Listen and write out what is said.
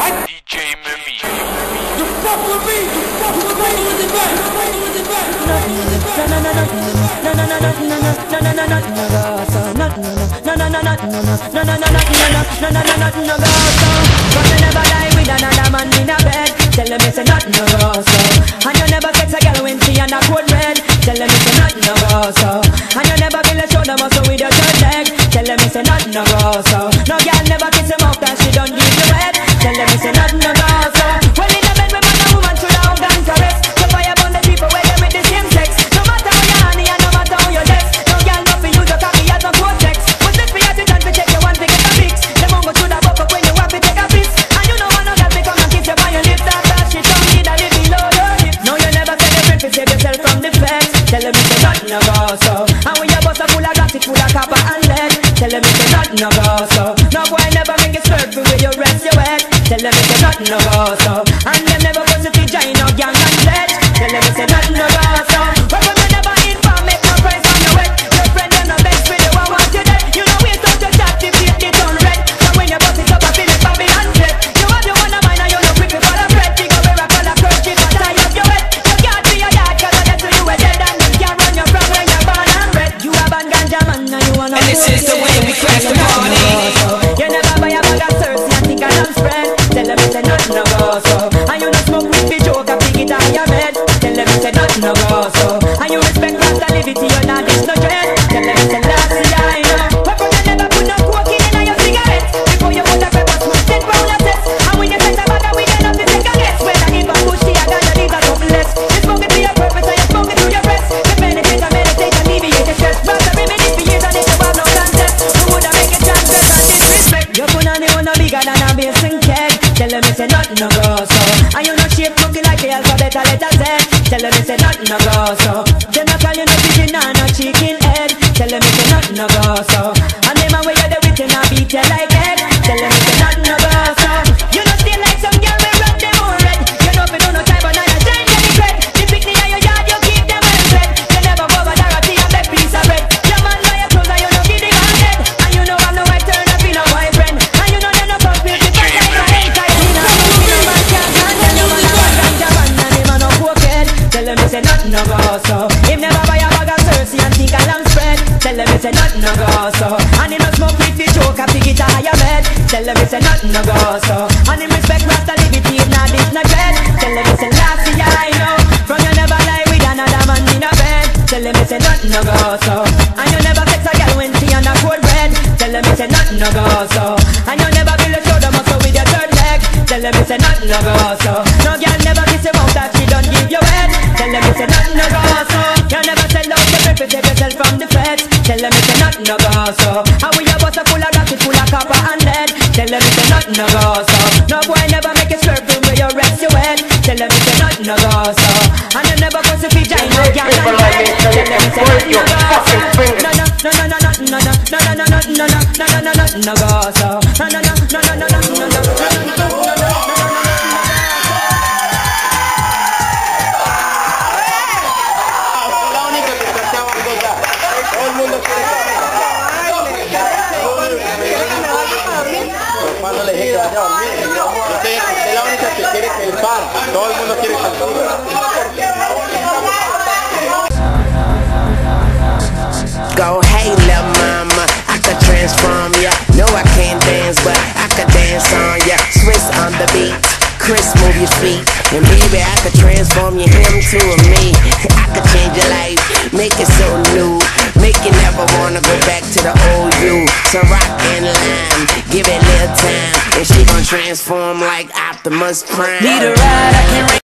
DJ Mimi. You fuck with me, you fuck with me with the back, with the back. Never lie with another man in a bed. Tell them it's a nothing no go so. And you never sex a girl when she and a cold red. Tell them it's a nothing no go so. And you never feel a shoulder muscle with your third leg. Tell them it's a nothing no go so. No girl never kiss him off that she don't give you head. Tell them it's a nothing no go so. Well in a bed with man and woman should have done caress. So fire upon the people where they with the same sex. No matter how you honey and no matter how you less. No girl not for use your cocky as a pro sex. But this for your to to check you want to get a fix. Them won't go through the buck up when you have to take a piss. And you know one of them they come and kiss you by your lips. After she don't need a little below your hips. No you never tell your friend to save yourself from the feds. Tell them it's a nothing no go so. And when your bus are full of gas it full of copper and lead. Tell them it's a nothing no go so. No boy never make it slurp for where you rest your head. Tell them it's a nothing no go so. And them never go to the giant no gang and pledge. Tell them it's a nothing no go so. But when you never inform make no price on your head. Your friend them no best for you and want you dead. You know waste out your chat if you get on red. So when you bust it up I feel it for me handred. You have your one of mine and you look quick for the bread. You go wear a collar kerchief and tie up your head. You can't be a yard cause I get to you a dead. And you can't run you from when you're born and bred. You have a ganja man and you wanna. And this is the way we crash the party. You never buy a bag of Cersei and think I'm spread. Tell them it's a nothing no go so. And you no smoke with the joke and pick it on your bed. Tell them it's a nothing no go so. And you respect Rasta liberty, you're not this no dread. Tell them it's a lassie I know. But you never put no cocaine in your cigarette. Before you put a pepper smoke 10 pound of test. And when you set a bag we don't have to take a guess. When I give a push to your gun you need a couple less. You smoke it to your purpose and you smoke it to your breast. You meditate and alleviate the stress. But the remedy for years and if you have no contest. You woulda make it transgress and disrespect. Your punani one no bigger than a basin keg. Tell them it's a nothing no go so. And you no shape looking like the alphabet a letter Z. Tell them it's a nothing no go so. Them no call you no pigeon and no chicken head. Tell them it's a nothing no go so. And them a way you the wit and a beat you like head. Tell them it's a nothing no go so. You no stay like some girl we run them all red. You know fi do no time but now you shine any bread. The picnic in your yard you keep them well fed. You never go over Dorothy and beg piece of bread. Your man buy your clothes and you no give him a head. And you know I'm no white turn up in a boyfriend. And you know them no fuck me. Tell them it's a nothing no go so. Him never buy a bag of Cersei and think a lamb spread. Tell them it's a nothing no go so. And him no smoke with the joke and pick it a higher bed. Tell them it's a nothing no go so. And him respect Rasta liberty if not this no dread. Tell them it's a lassie I know. From you never lie with another man in a bed. Tell them it's a nothing no go so. And you never sex a girl when she on a cold bread. Tell them it's a nothing no go so. And you never build a shoulder muscle with your third leg. Tell them it's a nothing no go so. No girl never kiss him off that she don't give you head. Tell them it's a nothing no go so. You never sell out the bread to save yourself from the feds. Tell them it's a nothing no go so. And when your bus are full of rocket, full of copper and lead. Tell them it's a nothing no go so. No boy never make it slurp from where you rest your head. Tell them it's a nothing no go so. And you never go to vagina no gang and head. Tell them it's a nothing no go so. No no no no no no no no no no no no no no no no no go so. No no no no no no no no no no. Cuando le dije que vaya a dormir, usted es la única que quiere que el pan, todo el mundo quiere que Go, hey, little mama, I could transform ya. No, I can't dance, but I could dance on ya. Swiss on the beat, Chris, move your feet. And baby, I could transform you, him to a me. I could change your life, make it so new. Make you never wanna go back to the old you. So rock and lime, give it a little time. And she gon' transform like Optimus Prime. Need a ride, I can't